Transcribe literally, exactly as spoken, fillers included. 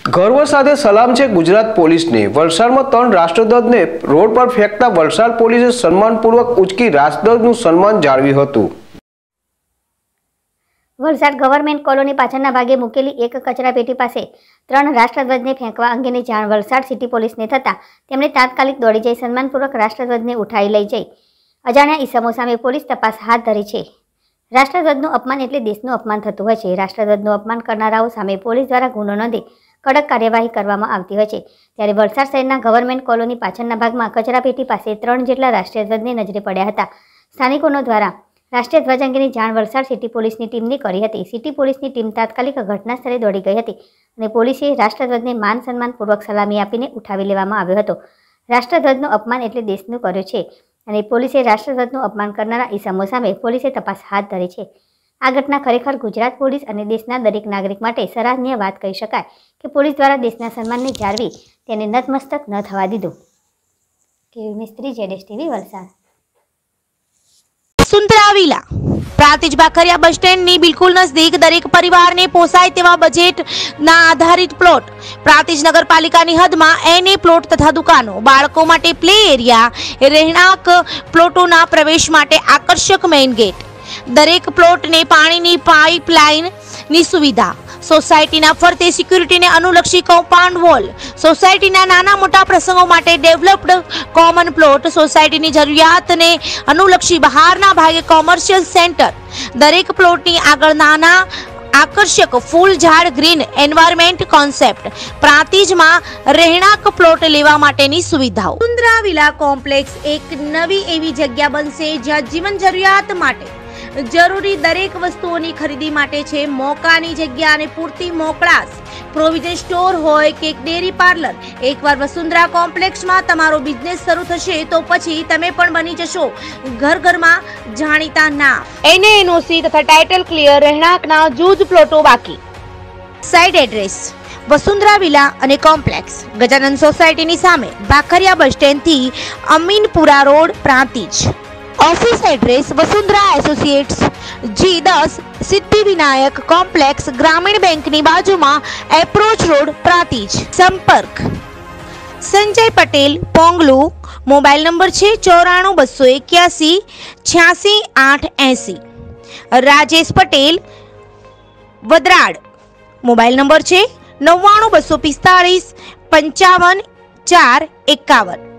ગર્વ સાથે સલામ છે ગુજરાત પોલીસને। વલસાડમાં ત્રણ રાષ્ટ્રધ્વજને રોડ પર ફેંકતા વલસાડ પોલીસે સન્માનપૂર્વક ઉચકી રાષ્ટ્રધ્વજનું સન્માન જાળવ્યું હતું। વલસાડ ગવર્મેન્ટ કોલોની પાછળના ભાગે મૂકેલી એક કચરાપેટી પાસે ત્રણ રાષ્ટ્રધ્વજને ફેંકવા અંગેની જાણ વલસાડ સિટી પોલીસને થતાં તેમણે તાત્કાલિક દોડી જઈ સન્માનપૂર્વક રાષ્ટ્રધ્વજને ઉઠાવી લઈ જઈ અજાણ્યા ઈસમો સામે પોલીસ તપાસ હાથ ધરી છે। રાષ્ટ્રધ્વજનું અપમાન એટલે દેશનું અપમાન થતું હોય છે। રાષ્ટ્રધ્વજનું અપમાન કરનારાઓ સામે પોલીસ દ્વારા ગુનો નોંધી કડક કાર્યવાહી કરવામાં આવતી હોય છે। ત્યારે વલસાડ શહેરના ગવર્મેન્ટ કોલોની પાછળના ભાગમાં કચરાપેટી પાસે ત્રણ જેટલા રાષ્ટ્રીય ધ્વજને નજરે પડ્યા હતા। સ્થાનિકોનો દ્વારા રાષ્ટ્રીય ધ્વજ અંગેની જાણ વલસાડ સિટી પોલીસની ટીમને કરી હતી। સિટી પોલીસની ટીમ તાત્કાલિક ઘટના સ્થળે દોડી ગઈ હતી અને પોલીસે રાષ્ટ્રધ્વજને માન સન્માનપૂર્વક સલામી આપીને ઉઠાવી લેવામાં આવ્યો હતો। રાષ્ટ્રધ્વજનું અપમાન એટલે દેશનું કર્યું છે અને પોલીસે રાષ્ટ્રધ્વજનું અપમાન કરનારા ઈસમો સામે પોલીસે તપાસ હાથ ધરી છે। આ ઘટના ખરેખર ગુજરાત પોલીસ અને દેશના દરેક નાગરિક માટે સરાહનીય વાત કહી શકાય કે પોલીસ દ્વારા દેશના સન્માનને જાળવી તેને નતમસ્તક ન થવા દીધું। કેવી મિસ્ત્રી જેડેશ TV Valsad. Vasundhara villa Prantij Bhakhariya bus સ્ટેન્ડની બિલકુલ નજદીક દરેક પરિવારને પોસાય તેવા બજેટના આધારિત પ્લોટ, પ્રાંતિજ નગરપાલિકાની હદમાં એને પ્લોટ તથા દુકાનો, બાળકો માટે પ્લે એરિયા, રહેણાંક પ્લોટોના પ્રવેશ માટે આકર્ષક મેઇન ગેટ, દરેક પ્લોટને પાણીની પાઇપલાઇનની સુવિધા, સોસાયટીના ફરતે સિક્યુરિટીને અનુલક્ષી કમ્પાઉન્ડ વોલ, સોસાયટીના નાના મોટા પ્રસંગો માટે ડેવલપ્ડ કોમન પ્લોટ, સોસાયટીની જરૂરિયાતને અનુલક્ષી બહારના ભાગે કોમર્શિયલ સેન્ટર, દરેક પ્લોટની આગળ નાના આકર્ષક ફૂલ ઝાડ ગ્રીન એન્વાયરમેન્ટ કોન્સેપ્ટ, પ્રાંતિજમાં રહેણાંક પ્લોટ લેવા માટેની સુવિધાઓ। વસુંધરા વિલા કોમ્પ્લેક્સ એક નવી એવી જગ્યા બનશે જ્યાં જીવન જરૂરિયાત માટે જરૂરી દરેક વસ્તુઓની ખરીદી માટે છે મોકાની જગ્યા અને પૂરતી મોકળાશ। પ્રોવિઝન સ્ટોર હોય કે ડેરી પાર્લર, એકવાર વસુંધરા કોમ્પ્લેક્સમાં તમારો બિઝનેસ શરૂ થશે તો પછી તમે પણ બની જશો ઘર ઘરમાં જાણીતા નામ। એને એનઓસી તથા ટાઇટલ ક્લિયર રહેણાંકના જૂજ પ્લોટો બાકી। સાઇટ એડ્રેસ વસુંધરા વિલા અને કોમ્પ્લેક્સ, ગજાનંદ સોસાયટીની સામે, ભાખરિયા બસ સ્ટેન્ડથી Aminpura road, Prantij. Office address Vasundhara associates G दस सिद्धि विनायक कॉम्प्लेक्स, ग्रामीण बैंक की बाजू में एप्रोच रोड, प्रांतिज। संपर्क संजय पटेल पोंगलू, मोबाइल नंबर छे चौराणु बसो इक्यासी छियासी आठ एसी। राजेश पटेल वदराड, मोबाइल नंबर छे नव्वाणु बसो पिस्तालीस पंचावन चार एकावन।